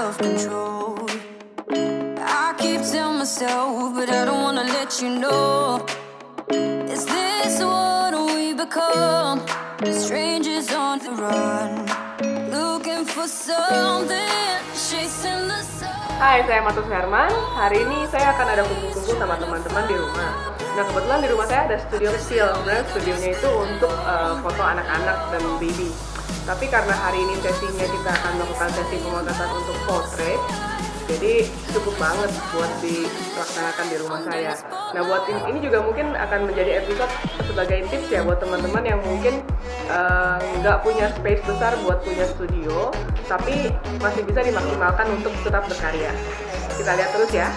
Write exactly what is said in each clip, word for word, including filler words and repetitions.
self-control. I keep telling myself, but I don't wanna let you know. Is this what we become? Strangers on the run, looking for something, chasing the sun. Hai, saya Suherman. Hari ini saya akan ada kumpul-kumpul sama teman-teman di rumah. Nah, kebetulan di rumah saya ada studio kecil. Sebenarnya studionya itu untuk uh, foto anak-anak dan baby. Tapi karena hari ini sesinya kita akan melakukan sesi pemotretan untuk portrait, jadi cukup banget buat dilaksanakan di rumah saya. Nah, buat ini, ini juga mungkin akan menjadi episode sebagai tips ya buat teman-teman yang mungkin nggak uh, punya space besar buat punya studio, tapi masih bisa dimaksimalkan untuk tetap berkarya. Kita lihat terus ya.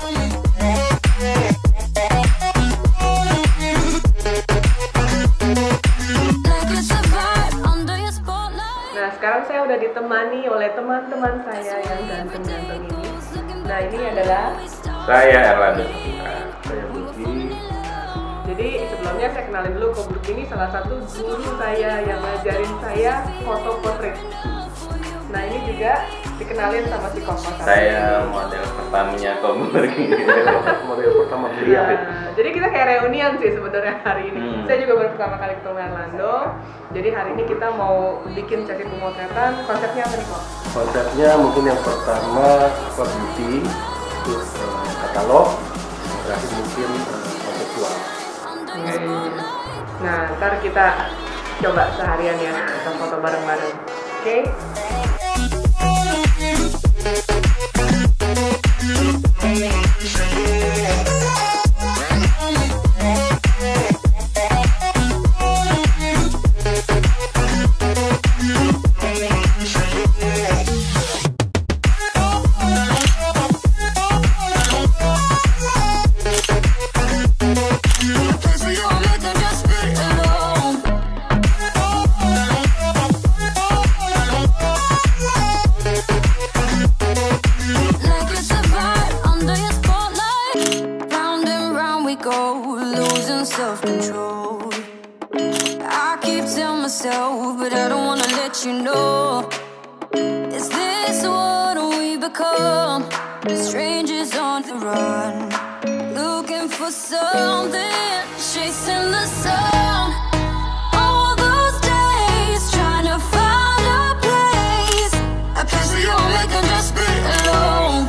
Nah, sekarang saya udah ditemani oleh teman-teman saya yang ganteng-ganteng ini. Nah, ini adalah saya Erlandho Saputra. Saya Burgy. Jadi sebelumnya saya kenalin dulu, Ko Burgy ini salah satu guru saya yang ngajarin saya foto portrait. Nah, ini juga dikenalin sama si Koko. Saya model pertamanya Ko Burgy. Model pertama beliau. Nah, jadi kita kayak reunian sih sebenarnya hari ini. Hmm. Saya juga baru pertama kali ketemu Erlandho. Jadi hari ini kita mau bikin sesi pemotretan. Konsepnya apa nih, Kok? Konsepnya mungkin yang pertama short beauty, terus uh, katalog, yang terakhir mungkin uh, konseptual. Okay. Nah, ntar kita coba seharian ya, kita foto bareng-bareng. Oke? Okay? Self-control. I keep telling myself, but I don't wanna let you know. Is this what we become? Strangers on the run, looking for something, chasing the sun. All those days trying to find a place, a place where you only can just be alone.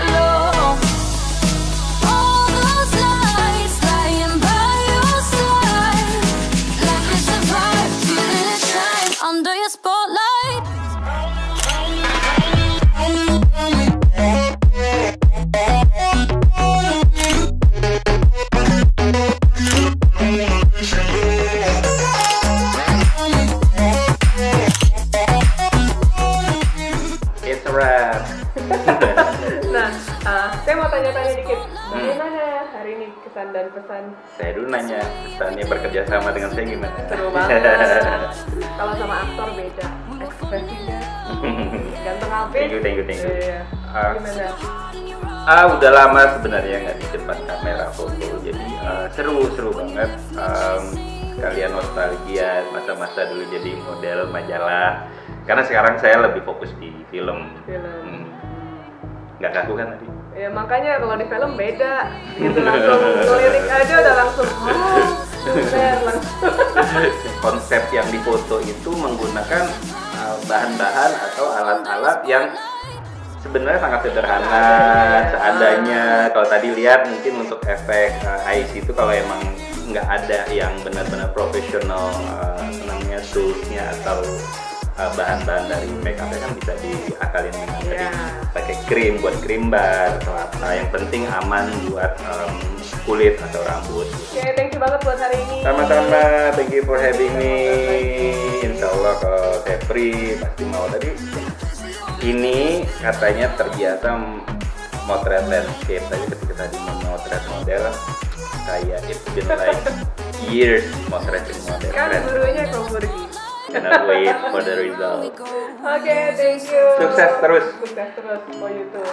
Nah, uh, saya mau tanya-tanya dikit. Bagaimana hari ini kesan dan pesan? Saya dulu nanya kesannya bekerja sama dengan saya gimana? Seru banget. Kalau sama aktor beda ekspresinya. Ganteng apa? Thank you, thank you, thank you. Iya. Uh, Gimana? Ah, udah lama sebenarnya nggak di depan kamera foto, jadi uh, seru seru banget. Um, Kalian nostalgia masa-masa dulu jadi model majalah. Karena sekarang saya lebih fokus di film. Film. Hmm. Nggak kaku kan tadi? Ya makanya kalau di film beda. Gitu langsung ngelirik aja udah langsung. Oh, super langsung. Konsep yang difoto itu menggunakan uh, bahan-bahan atau alat-alat yang sebenarnya sangat sederhana, seadanya. Kalau tadi lihat mungkin untuk efek uh, I C itu kalau emang nggak ada yang benar-benar profesional, uh, namanya toolsnya atau uh, bahan-bahan dari makeup kan bisa diakalin dengan tadi yeah. pakai krim buat krim bar atau apa. Yang penting aman buat um, kulit atau rambut. Oke, okay, thank you banget buat hari ini. Sama-sama, thank you for having me. Insya Allah kalau saya free pasti mau. Tadi ini katanya terbiasa motret landscape, tapi ketika tadi memotret model kayak it's been like years motretin model. Kan gurunya Ko Burgy. Cannot wait for the result. Oke, okay, thank you. Sukses terus. Sukses terus for you too.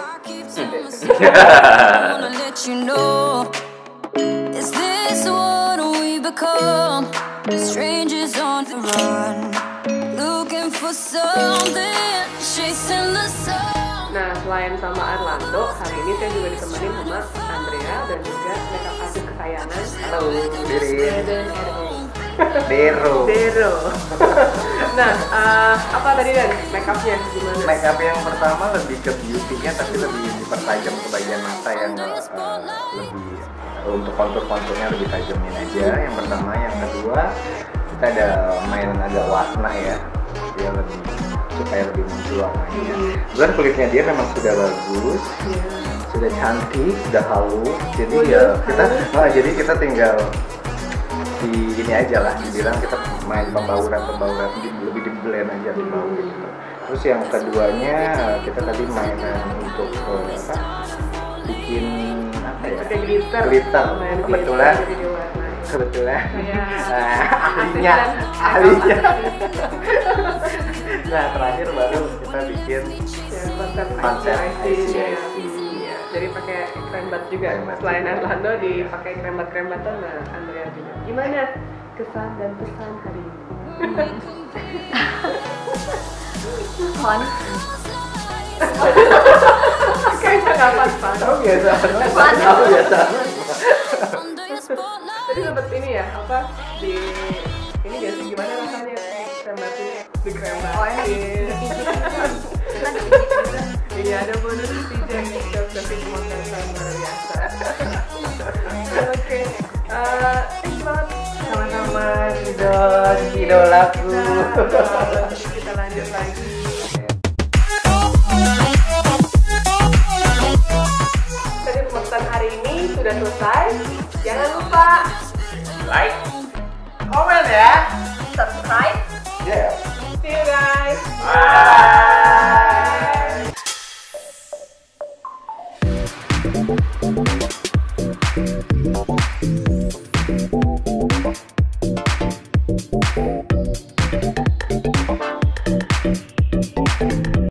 Is this what we become? Strangers on the run, looking for something, chasing the sun. Nah, selain sama Erlandho, hari ini saya juga ditemenin sama Andrea dan juga makeup artist kesayangan. Halo, Diri. Dan Ero. Dero. Dero. Nah, uh, apa tadi Dan? Makeupnya gimana? Makeup yang pertama lebih ke beauty-nya, tapi lebih dipertajam ke bagian mata yang uh, lebih untuk kontur-konturnya lebih tajamin aja. Yang pertama, yang kedua kita ada main agak warna ya, dia lebih supaya lebih muncul warnanya. Kemudian kulitnya dia memang sudah bagus, Yeah. sudah cantik, sudah halus. Jadi Oh, ya iya, kita, nah, jadi kita tinggal di ini aja lah, dibilang kita main pembauran-pembauran, lebih di blend aja di bawah gitu. Terus yang keduanya kita tadi mainan untuk uh, apa? Bikin apa ya? Pakai glitter. Glitter. Main Kebetulan. glitter jadi diwarnai. Kebetulan. Iya. Nah, ahlinya, Asisten. ahlinya. Nah, terakhir baru kita bikin Ya, konsep konsep I C I C. ya. Iya. Jadi pakai krembat juga. Krem bat Selain juga. Erlandho dipakai krembat-krembatan, nah Andrea juga. Gimana kesan dan pesan hari ini? Fun. Kayaknya nggak pas-pas. Tahu biasa. Fun. Tahu biasa. Tadi sempet ini ya, apa di ini gak sih gimana rasanya krembatnya di krembatin? Oh, enak. Kita dipijit juga. Iya, ada bonus pijat gitu, tapi pemotretan luar biasa. Oke, eh, thank you banget. Sama-sama, idol, idolaku. Nah, kita lanjut lagi. Tadi pemotretan hari ini sudah selesai. Jangan lupa Like, komen ya. Subscribe. Yeah. see you guys. Bye.